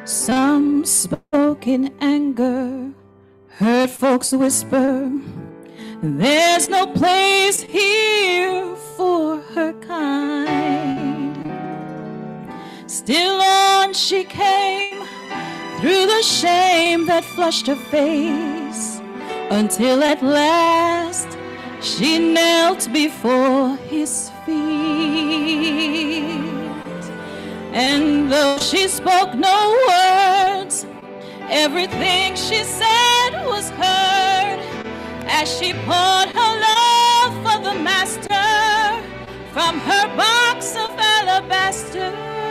Some spoke in anger, heard folks whisper, there's no place here for her kind. Still on she came, through the shame that flushed her face, until at last she knelt before his feet. And though she spoke no words, everything she said was heard, as she poured her love for the master from her box of alabaster.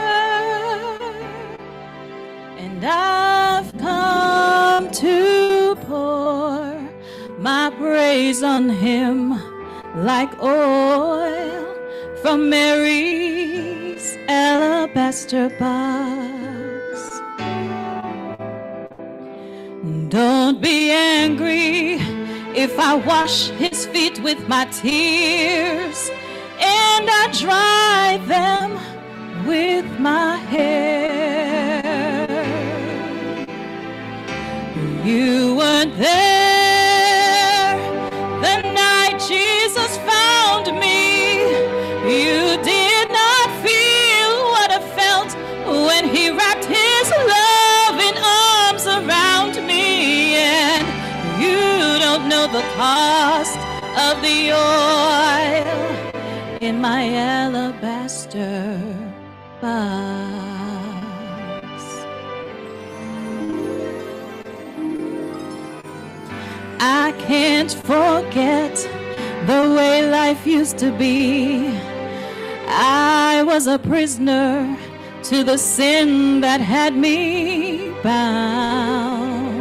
And I've come to pour my praise on him like oil from Mary's alabaster box. Don't be angry if I wash his feet with my tears and I dry them with my hair. You weren't there the night Jesus found me. You did not feel what I felt when he wrapped his loving arms around me. And you don't know the cost of the oil in my alabaster box. I can't forget the way life used to be. I was a prisoner to the sin that had me bound.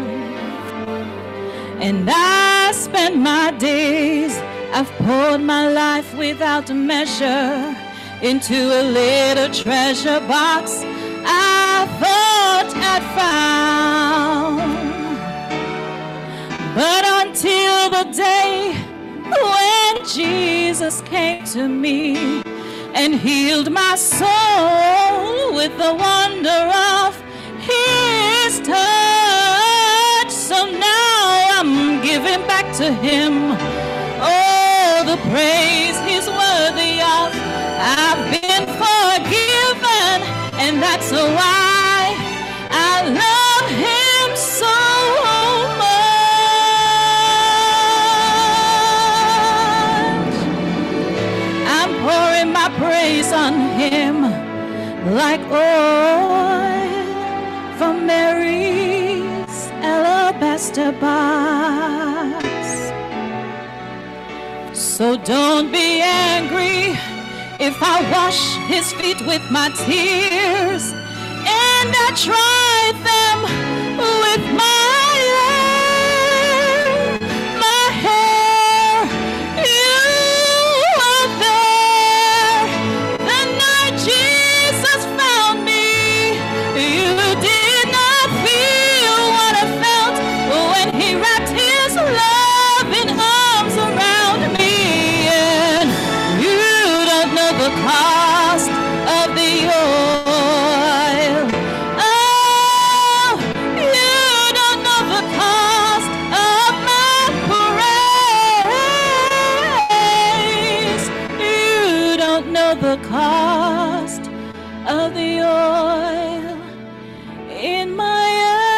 And I spent my days, I've poured my life without measure into a little treasure box I thought I'd found. But until the day when Jesus came to me and healed my soul with the wonder of his touch, so now I'm giving back to him all the praise he's worthy of. I've been forgiven, and that's why I love him so much. I'm pouring my praise on him like oil from Mary's alabaster box. So don't be angry if I wash his feet with my tears and I dry them with my hair. My hair, you were there the night Jesus found me. You did not feel what I felt when he wrapped his loving arms around me. And you don't know the cost of the oil. Oh, you don't know the cost of my praise. You don't know the cost of the oil in my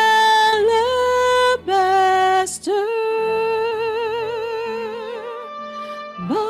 alabaster box.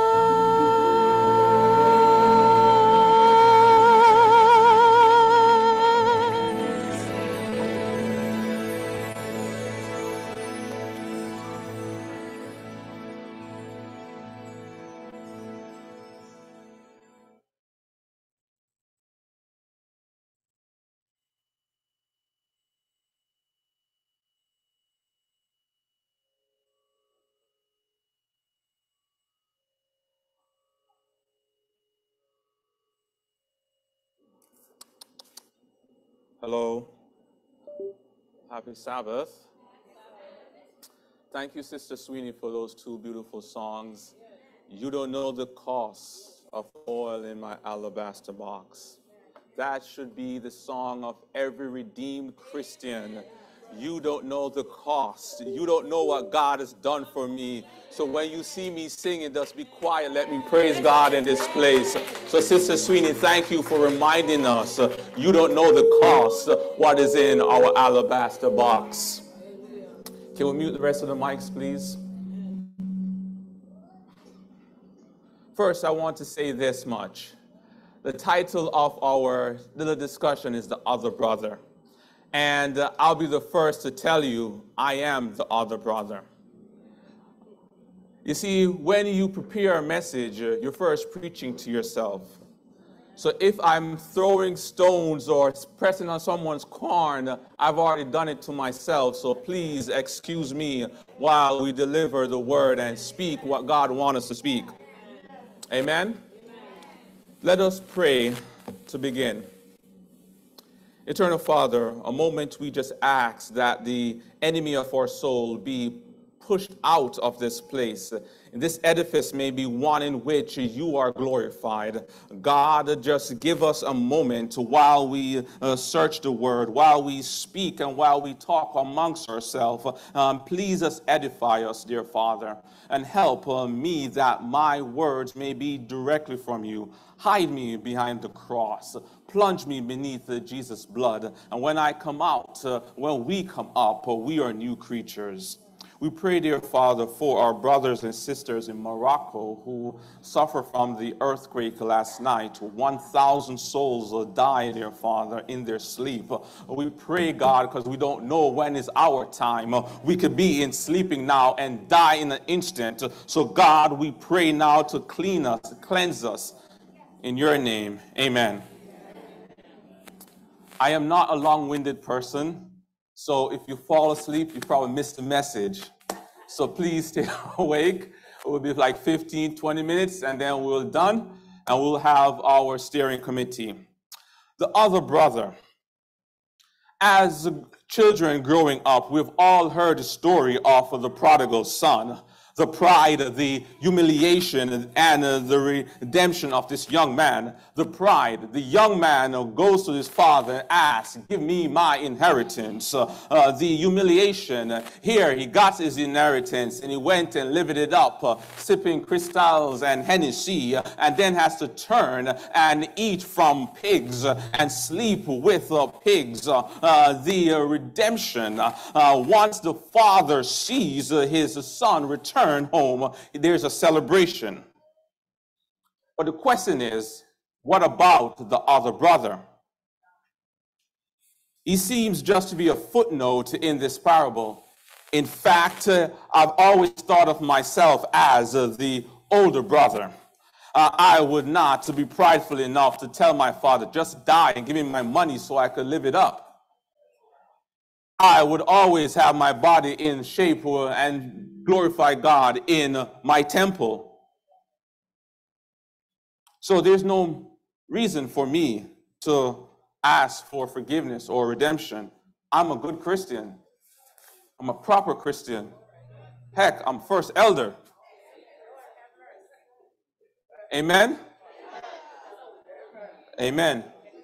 Hello. Happy Sabbath. Thank you, Sister Sweeney, for those two beautiful songs. You don't know the cost of oil in my alabaster box. That should be the song of every redeemed Christian. You don't know the cost. You don't know what God has done for me. So when you see me singing, just be quiet. Let me praise God in this place. So Sister Sweeney, thank you for reminding us. You don't know the cost, what is in our alabaster box. Can we mute the rest of the mics, please? First, I want to say this much. The title of our little discussion is The Other Brother. And I'll be the first to tell you, I am the other brother. You see, when you prepare a message, you're first preaching to yourself. So if I'm throwing stones or pressing on someone's corn, I've already done it to myself. So please excuse me while we deliver the word and speak what God wants us to speak. Amen? Let us pray to begin. Eternal Father, a moment we just ask that the enemy of our soul be pushed out of this place. This edifice may be one in which you are glorified. God, just give us a moment while we search the word, while we speak and while we talk amongst ourselves. Please us edify us, dear Father, and help me that my words may be directly from you. Hide me behind the cross. Plunge me beneath Jesus' blood. And when I come out, when we come up, we are new creatures. We pray, dear Father, for our brothers and sisters in Morocco who suffer from the earthquake last night. 1,000 souls died, dear Father, in their sleep. We pray, God, because we don't know when is our time. We could be in sleeping now and die in an instant. So, God, we pray now to cleanse us. In your name, amen. I am not a long-winded person, so if you fall asleep, you probably missed the message. So please stay awake. It will be like 15, 20 minutes, and then we're done, and we'll have our steering committee. The other brother. As children growing up, we've all heard the story of the prodigal son. The pride, the humiliation, and the redemption of this young man. The pride, the young man goes to his father and asks, give me my inheritance. The humiliation, here he got his inheritance and he went and lived it up, sipping crystals and Hennessy, and then has to turn and eat from pigs and sleep with pigs. The redemption, once the father sees his son return home, there's a celebration. But the question is, what about the other brother? He seems just to be a footnote in this parable. In fact, I've always thought of myself as the older brother. I would not be prideful enough to tell my father, just die and give me my money so I could live it up. I would always have my body in shape and glorify God in my temple. So there's no reason for me to ask for forgiveness or redemption. I'm a good Christian. I'm a proper Christian. Heck, I'm first elder. Amen? Amen.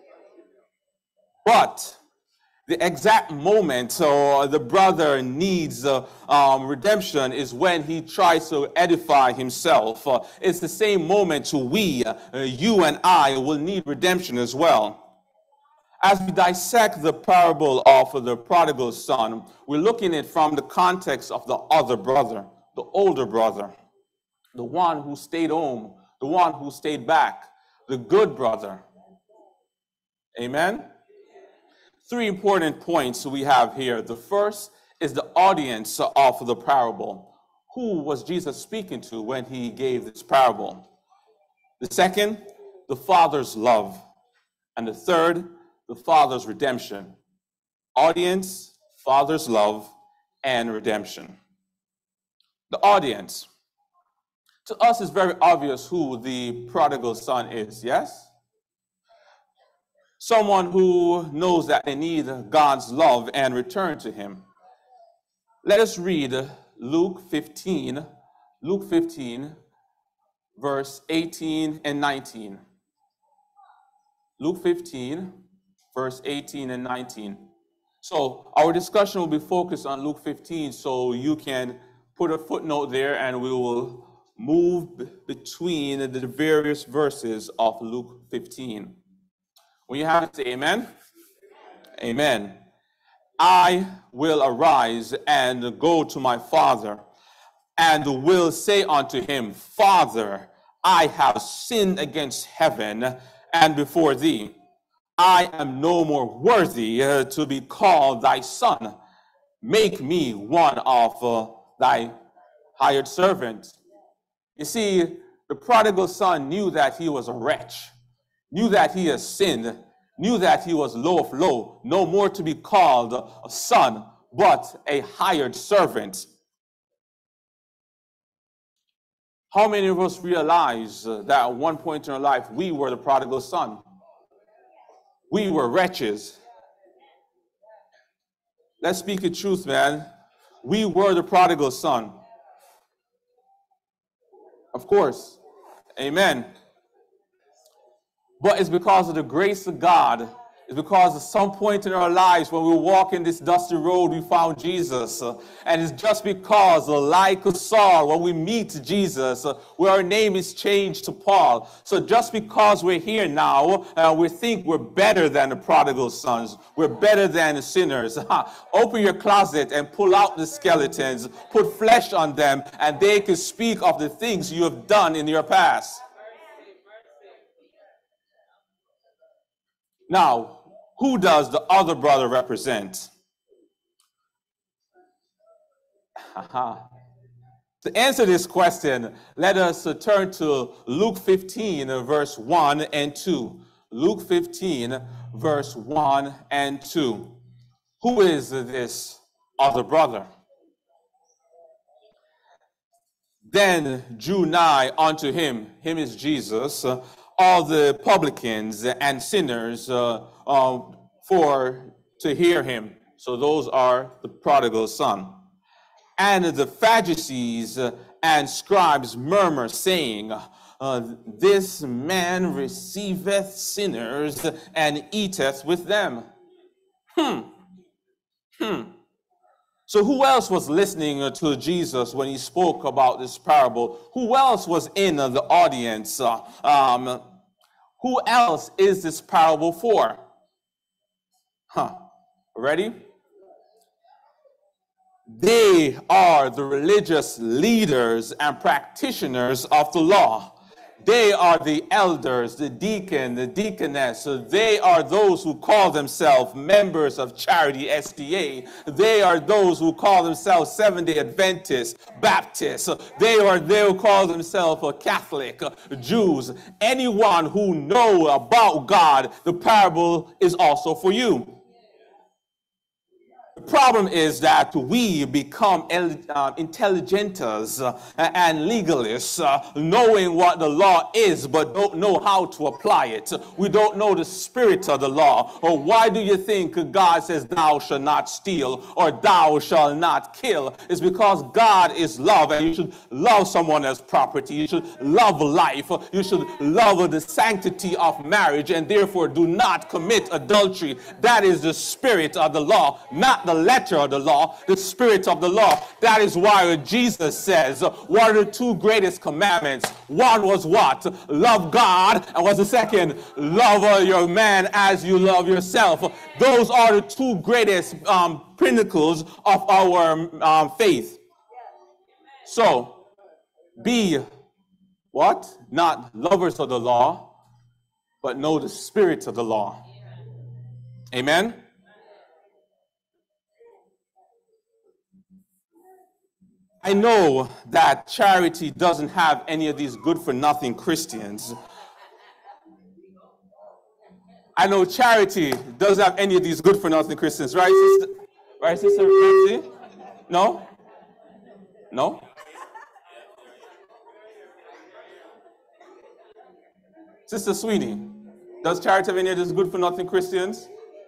But the exact moment the brother needs redemption is when he tries to edify himself. It's the same moment you and I will need redemption as well. As we dissect the parable of the prodigal son, we're looking at it from the context of the other brother, the older brother, the one who stayed home, the one who stayed back, the good brother. Amen? Three important points we have here. The first is the audience of the parable. Who was Jesus speaking to when he gave this parable? The second, the Father's love. And the third, the Father's redemption. Audience, Father's love, and redemption. The audience. To us, it's very obvious who the prodigal son is, yes? Someone who knows that they need God's love and return to him. Let us read Luke 15, verse 18 and 19. Luke 15, verse 18 and 19. So our discussion will be focused on Luke 15, so you can put a footnote there and we will move between the various verses of Luke 15. When you have it, say amen. Amen. I will arise and go to my father, and will say unto him, Father, I have sinned against heaven and before thee. I am no more worthy to be called thy son. Make me one of thy hired servants. You see, the prodigal son knew that he was a wretch, knew that he had sinned, knew that he was low of low, no more to be called a son, but a hired servant. How many of us realize that at one point in our life, we were the prodigal son? We were wretches. Let's speak the truth, man. We were the prodigal son. Of course. Amen. But it's because of the grace of God. It's because at some point in our lives when we walk in this dusty road, we found Jesus. And it's just because, like Saul, when we meet Jesus, where our name is changed to Paul. So just because we're here now, we think we're better than the prodigal sons. We're better than the sinners. Open your closet and pull out the skeletons. Put flesh on them, and they can speak of the things you have done in your past. Now, who does the other brother represent? To answer this question, let us turn to Luke 15, verse 1 and 2. Luke 15, verse 1 and 2. Who is this other brother? Then drew nigh unto him is Jesus, all the publicans and sinners for to hear him. So those are the prodigal son. And the Pharisees and scribes murmur, saying, this man receiveth sinners and eateth with them. So who else was listening to Jesus when he spoke about this parable? Who else was in the audience? Who else is this parable for? Ready? They are the religious leaders and practitioners of the law. They are the elders, the deacon, the deaconess. So they are those who call themselves members of Charity SDA. They are those who call themselves Seventh-day Adventists, Baptists. They who call themselves Catholic, Jews. Anyone who know about God, the parable is also for you. The problem is that we become intelligenters and legalists, knowing what the law is, but don't know how to apply it. We don't know the spirit of the law. Or why do you think God says, thou shalt not steal, or thou shalt not kill? It's because God is love, and you should love someone as property. You should love life. You should love the sanctity of marriage, and therefore do not commit adultery. That is the spirit of the law, not the letter of the law, the spirit of the law. That is why Jesus says, what are the two greatest commandments? One was what? Love God. And what's the second? Love your man as you love yourself. Those are the two greatest pinnacles of our faith. So, be what? Not lovers of the law, but know the spirit of the law. Amen? I know that Charity doesn't have any of these good-for-nothing Christians. I know Charity doesn't have any of these good-for-nothing Christians, right, sister? Right, Sister Ramsey? No? No? Sister Sweeney, does Charity have any of these good-for-nothing Christians?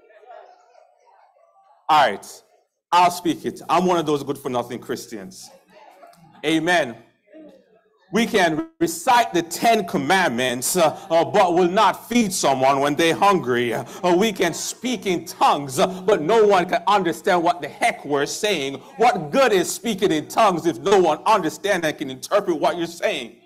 All right, I'll speak it. I'm one of those good-for-nothing Christians. Amen. We can recite the 10 Commandments, but will not feed someone when they're hungry. We can speak in tongues, but no one can understand what the heck we're saying. What good is speaking in tongues if no one understands and can interpret what you're saying?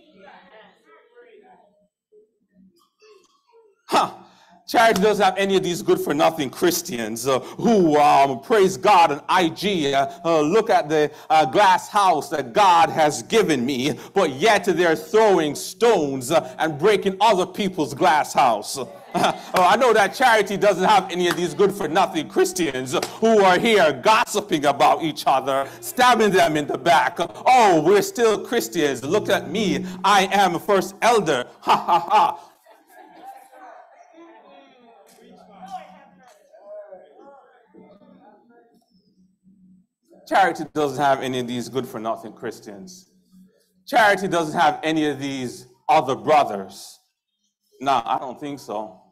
Charity doesn't have any of these good-for-nothing Christians who praise God on IG, look at the glass house that God has given me, but yet they're throwing stones and breaking other people's glass house. I know that Charity doesn't have any of these good-for-nothing Christians who are here gossiping about each other, stabbing them in the back. Oh, we're still Christians. Look at me. I am a first elder. Ha, ha, ha. Charity doesn't have any of these good-for-nothing Christians. Charity doesn't have any of these other brothers. No, I don't think so.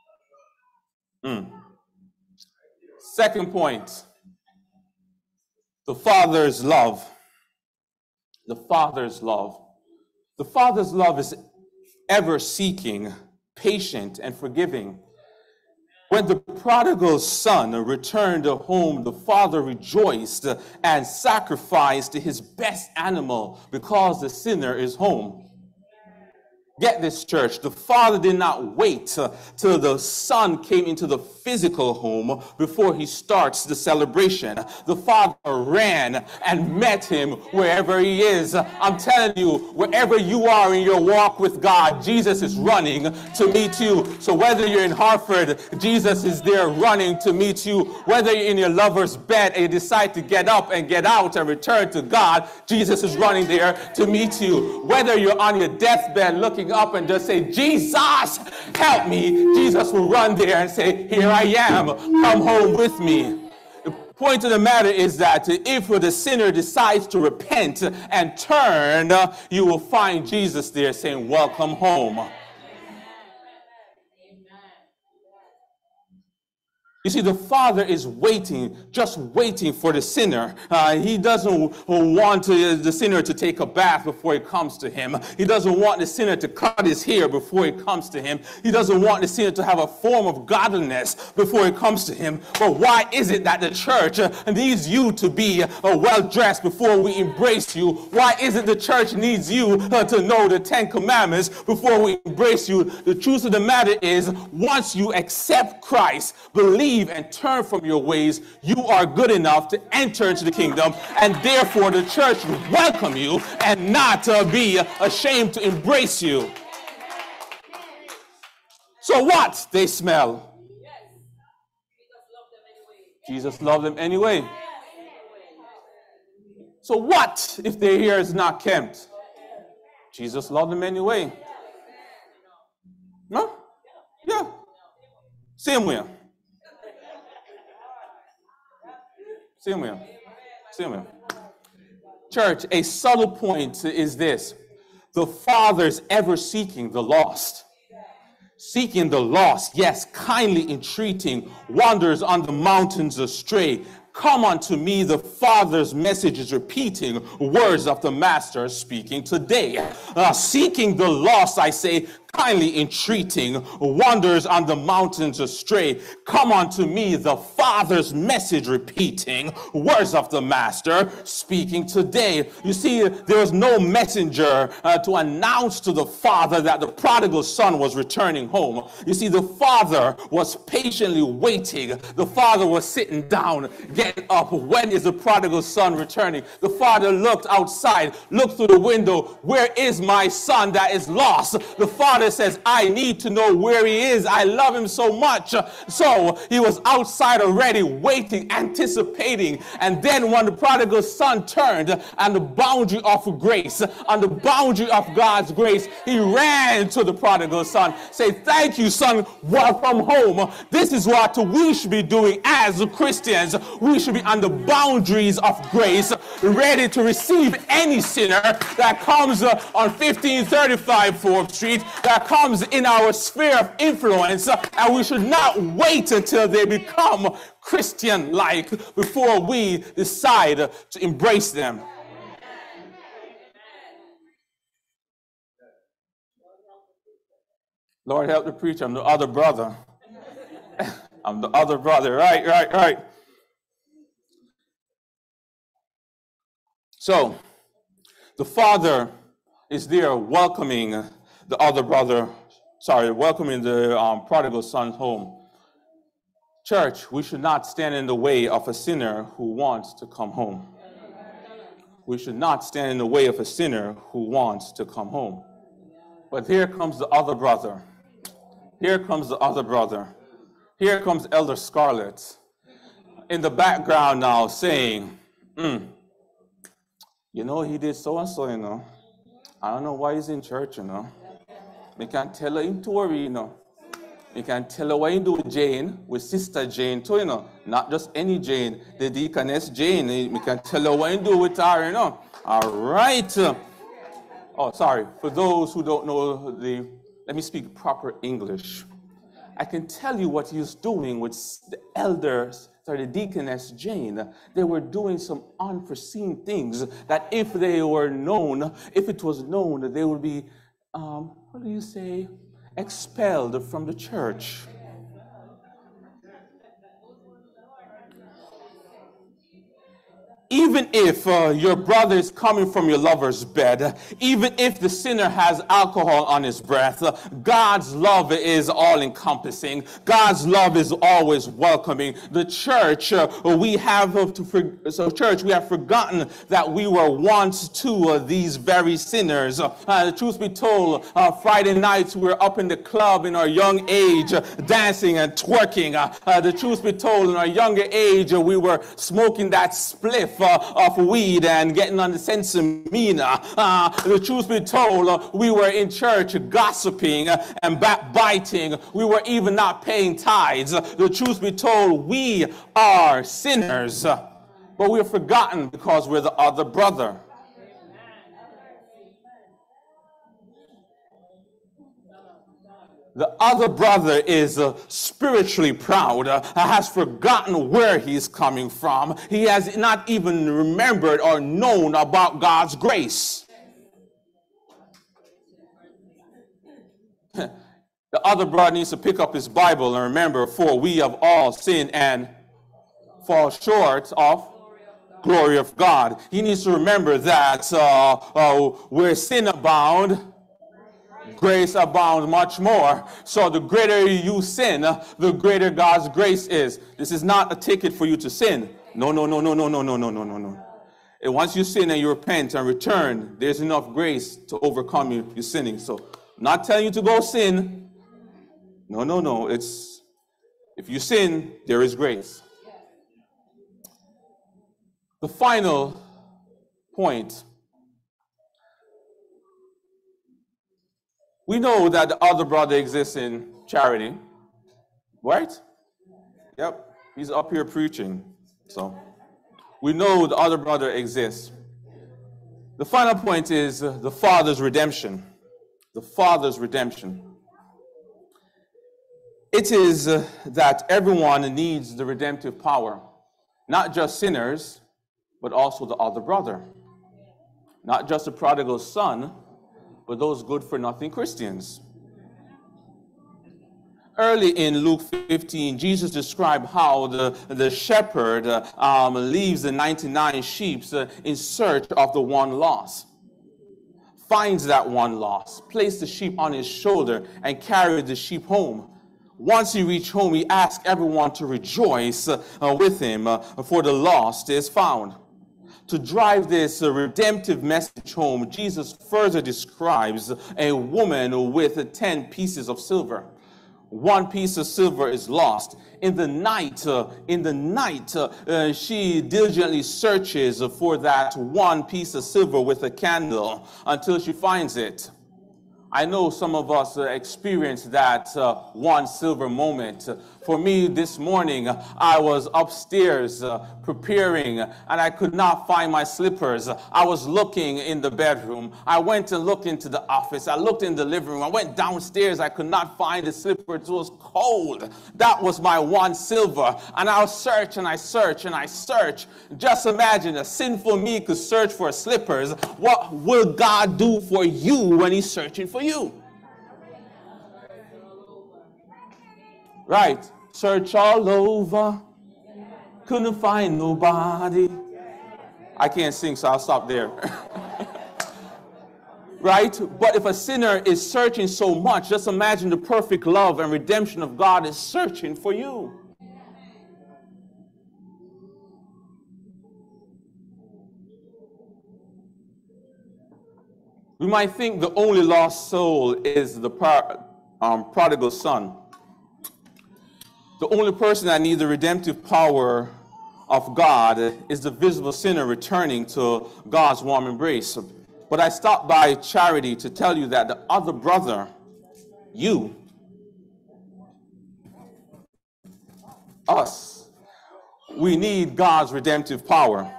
Second point, the Father's love. The Father's love. The Father's love is ever seeking, patient, and forgiving. When the prodigal son returned home, the father rejoiced and sacrificed his best animal because the sinner is home. Get this, church. The father did not wait till the son came into the physical home before he starts the celebration. The father ran and met him wherever he is. I'm telling you, wherever you are in your walk with God, Jesus is running to meet you. So whether you're in Hartford, Jesus is there running to meet you. Whether you're in your lover's bed and you decide to get up and get out and return to God, Jesus is running there to meet you. Whether you're on your deathbed looking up and just say, Jesus, help me, Jesus will run there and say, here I am, come home with me. The point of the matter is that if the sinner decides to repent and turn, you will find Jesus there saying, welcome home. You see, the Father is waiting, just waiting for the sinner. He doesn't want the sinner to take a bath before he comes to him. He doesn't want the sinner to cut his hair before he comes to him. He doesn't want the sinner to have a form of godliness before he comes to him. But why is it that the church needs you to be well-dressed before we embrace you? Why is it the church needs you to know the 10 Commandments before we embrace you? The truth of the matter is, once you accept Christ, believe and turn from your ways, you are good enough to enter into the kingdom, and therefore the church will welcome you and not be ashamed to embrace you. So what? They smell. Jesus loved them anyway. So what if their hair is not kempt? Jesus loved them anyway. No? Yeah. Same way. Same way. Church, a subtle point is this. The Father's ever seeking the lost. Seeking the lost, yes, kindly entreating, wanders on the mountains astray. Come unto me, the Father's message is repeating, words of the Master speaking today. Seeking the lost, I say, kindly entreating, wanders on the mountains astray. Come unto me, the Father's message repeating, words of the Master speaking today. You see, there was no messenger to announce to the Father that the prodigal son was returning home. You see, the Father was patiently waiting. The Father was sitting down, getting up. When is the prodigal son returning? The Father looked outside, looked through the window. Where is my son that is lost? The Father says, I need to know where he is. I love him so much. So he was outside already, waiting, anticipating. And then when the prodigal son turned on the boundary of grace, on the boundary of God's grace, he ran to the prodigal son, say, thank you, son, welcome home. This is what we should be doing as Christians. We should be on the boundaries of grace, ready to receive any sinner that comes on 1535 4th Street, that comes in our sphere of influence, and we should not wait until they become Christian-like before we decide to embrace them. Lord help the preacher, I'm the other brother. I'm the other brother, right. So, the father is there welcoming the other brother, welcoming the prodigal son home. Church, we should not stand in the way of a sinner who wants to come home. We should not stand in the way of a sinner who wants to come home. But here comes the other brother. Here comes the other brother. Here comes Elder Scarlett in the background now saying, you know, he did so-and-so, you know. I don't know why he's in church, you know. We can't tell him to worry, you know. We can tell her what you do with Jane, with Sister Jane too, you know. Not just any Jane, the Deaconess Jane. We can tell her what you do with her, you know. All right. Oh, sorry. For those who don't know let me speak proper English. I can tell you what he's doing with the elders, the Deaconess Jane. They were doing some unforeseen things that if it was known, they would be, what do you say? Expelled from the church. Even if your brother is coming from your lover's bed, even if the sinner has alcohol on his breath, God's love is all-encompassing. God's love is always welcoming. The church, we have forgotten that we were once two of these very sinners. The truth be told, Friday nights we were up in the club in our young age, dancing and twerking. The truth be told, in our younger age, we were smoking that spliff of weed and getting on the sensimina. The truth be told, we were in church gossiping and backbiting. We were even not paying tithes. The truth be told, we are sinners. But we are forgotten because we're the other brother. The other brother is spiritually proud, has forgotten where he's coming from. He has not even remembered or known about God's grace. The other brother needs to pick up his Bible and remember, for we have all sinned and fall short of glory of God. He needs to remember that where sin abound, grace abounds much more. So the greater you sin, the greater God's grace is. This is not a ticket for you to sin. No. And once you sin and you repent and return, there's enough grace to overcome your sinning. So I'm not telling you to go sin. No. It's if you sin, there is grace. The final point. We know that the other brother exists in charity, right? Yep, he's up here preaching. So we know the other brother exists. The final point is the Father's redemption. The Father's redemption. It is that everyone needs the redemptive power. Not just sinners, but also the other brother. Not just the prodigal son, but those good-for-nothing Christians. Early in Luke 15, Jesus described how the shepherd leaves the 99 sheep in search of the one lost. Finds that one lost, placed the sheep on his shoulder, and carried the sheep home. Once he reached home, he asked everyone to rejoice with him, for the lost is found. To drive this redemptive message home, Jesus further describes a woman with 10 pieces of silver. One piece of silver is lost. In the night, she diligently searches for that one piece of silver with a candle until she finds it. I know some of us experienced that one silver moment. For me, this morning, I was upstairs preparing, and I could not find my slippers. I was looking in the bedroom. I went and looked into the office. I looked in the living room. I went downstairs. I could not find the slippers. It was cold. That was my one silver. And I'll search and I search and I search. Just imagine a sinful me could search for slippers. What will God do for you when he's searching for you? Right. Search all over. Couldn't find nobody. I can't sing, so I'll stop there. Right? But if a sinner is searching so much, just imagine the perfect love and redemption of God is searching for you. We might think the only lost soul is the prodigal son. The only person that needs the redemptive power of God is the visible sinner returning to God's warm embrace. But I stopped by Charity to tell you that the other brother, you, us, we need God's redemptive power.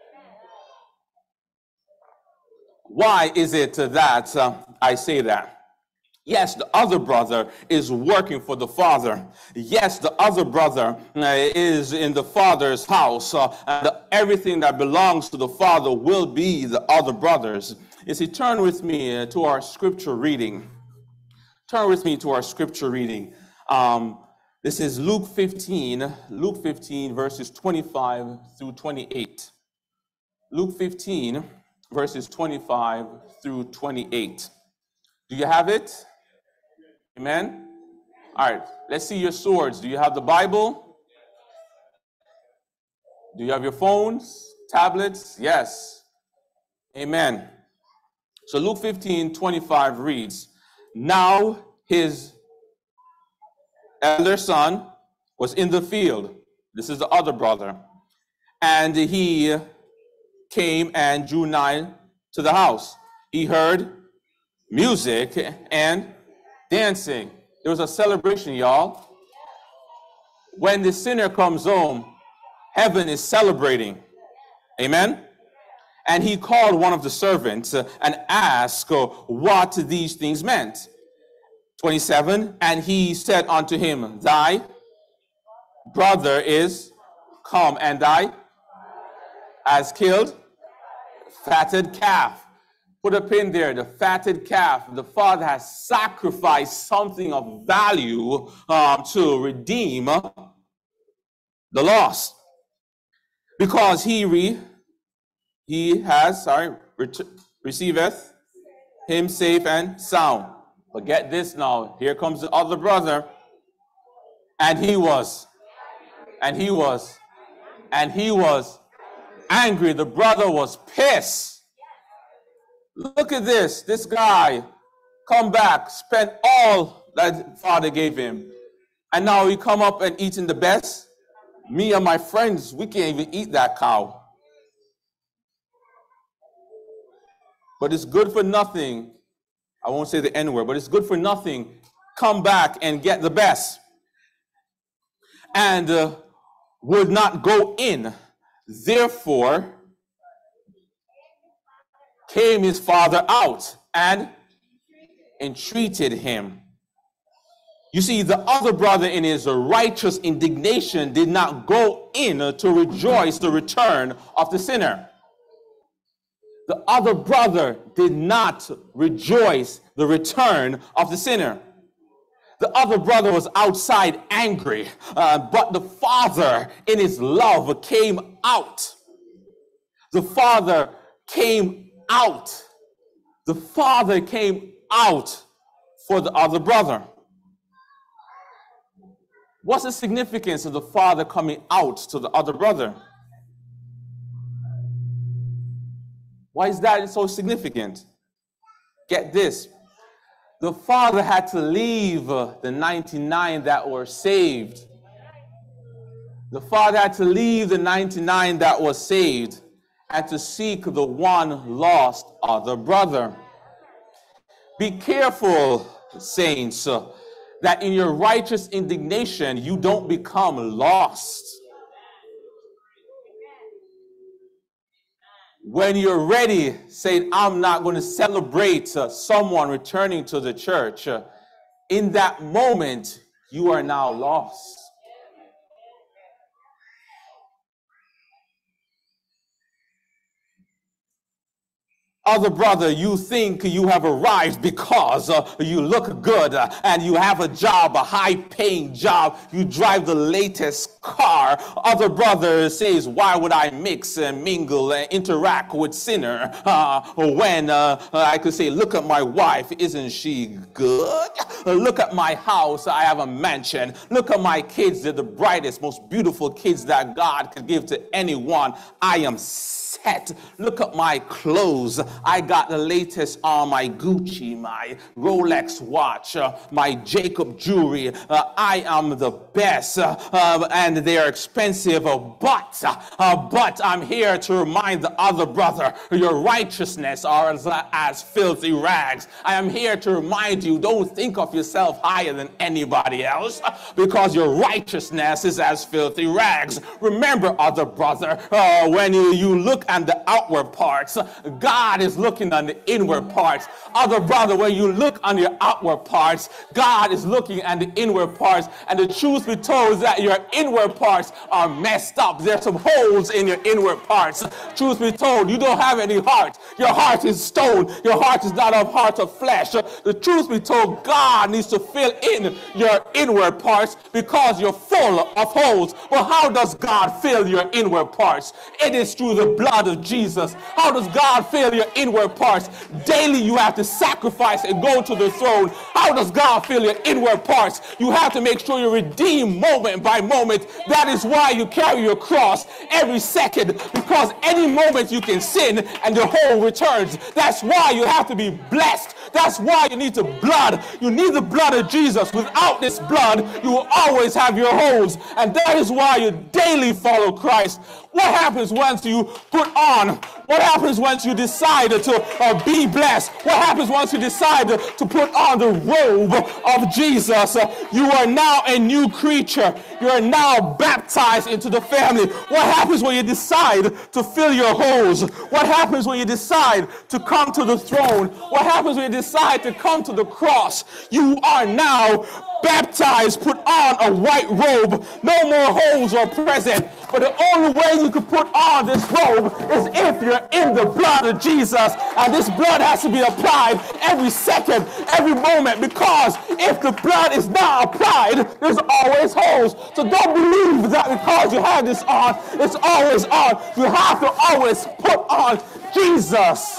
Why is it that I say that? Yes, the other brother is working for the father. Yes, the other brother is in the father's house. And everything that belongs to the father will be the other brother's. You see, turn with me to our scripture reading. Turn with me to our scripture reading. This is Luke 15, verses 25 through 28. Luke 15, verses 25 through 28. Do you have it? Amen? All right, let's see your swords. Do you have the Bible? Do you have your phones, tablets? Yes. Amen. So Luke 15:25 reads, Now his elder son was in the field. This is the other brother. And he came and drew nigh to the house. He heard music and dancing. There was a celebration, y'all. When the sinner comes home, heaven is celebrating. Amen? And he called one of the servants and asked what these things meant. 27, and he said unto him, Thy brother is come, and thy has killed fatted calf. Put a pin there, the fatted calf. The father has sacrificed something of value to redeem the lost. Because receiveth him safe and sound. But get this now, here comes the other brother. And he was angry. The brother was pissed. Look at this. This guy come back, spent all that father gave him. And now he come up and eating the best. Me and my friends, we can't even eat that cow. But it's good for nothing. I won't say the N word, but it's good for nothing. Come back and get the best. And would not go in. Therefore came his father out and entreated him. You see, the other brother in his righteous indignation did not go in to rejoice the return of the sinner. The other brother did not rejoice the return of the sinner. The other brother was outside angry, but the father in his love came out. The father came out. The father came out for the other brother. What's the significance of the father coming out to the other brother? Why is that so significant? Get this. The father had to leave the 99 that were saved. The father had to leave the 99 that was saved and to seek the one lost other brother. Be careful, saints, that in your righteous indignation, you don't become lost. When you're ready, saying, I'm not going to celebrate someone returning to the church, in that moment, you are now lost. Other brother, you think you have arrived because you look good and you have a job, a high-paying job. You drive the latest car. Other brother says, why would I mix and mingle and interact with sinner when I could say, look at my wife, isn't she good? Look at my house, I have a mansion. Look at my kids, they're the brightest, most beautiful kids that God could give to anyone. I am set. Look at my clothes. I got the latest on my Gucci, my Rolex watch, my Jacob jewelry. I am the best, and they are expensive. But I'm here to remind the other brother, your righteousness are as filthy rags. I am here to remind you, don't think of yourself higher than anybody else, because your righteousness is as filthy rags. Remember, other brother, when you look at the outward parts, God is looking on the inward parts. Other brother, when you look on your outward parts, God is looking at the inward parts. And the truth be told is that your inward parts are messed up. There's some holes in your inward parts. Truth be told, you don't have any heart. Your heart is stone. Your heart is not a heart of flesh. The truth be told, God needs to fill in your inward parts because you're full of holes. Well, how does God fill your inward parts? It is through the blood of Jesus. How does God fill your inward parts? Daily you have to sacrifice and go to the throne. How does God fill your inward parts? You have to make sure you redeem moment by moment. That is why you carry your cross every second, because any moment you can sin and the whole returns. That's why you have to be blessed. That's why you need the blood. You need the blood of Jesus. Without this blood, you will always have your holes. And that is why you daily follow Christ. What happens once you put on? What happens once you decide to be blessed? What happens once you decide to put on the robe of Jesus? You are now a new creature. You are now baptized into the family. What happens when you decide to fill your holes? What happens when you decide to come to the throne? What happens when you decide to come to the cross? You are now baptized, put on a white robe. No more holes are present. But the only way you can put on this robe is if you're in the blood of Jesus. And this blood has to be applied every second, every moment, because if the blood is not applied, there's always holes. So don't believe that because you have this on, it's always on. You have to always put on Jesus.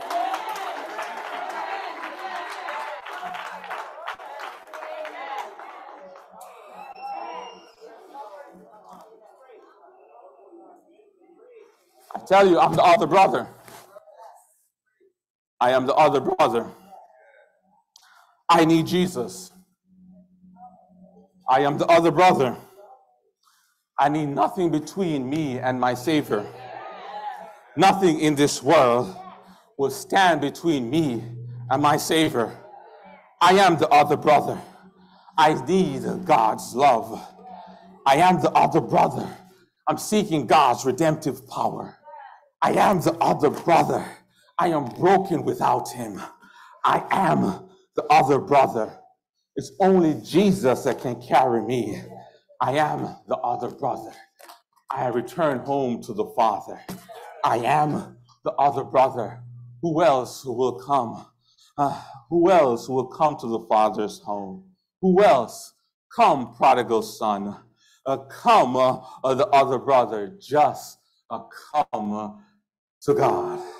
I tell you, I'm the other brother. I am the other brother. I need Jesus. I am the other brother. I need nothing between me and my Savior. Nothing in this world will stand between me and my Savior. I am the other brother. I need God's love. I am the other brother. I'm seeking God's redemptive power. I am the other brother. I am broken without him. I am the other brother. It's only Jesus that can carry me. I am the other brother. I return home to the Father. I am the other brother. Who else will come? Who else will come to the Father's home? Who else? Come, prodigal son. Come, the other brother. Just come to God.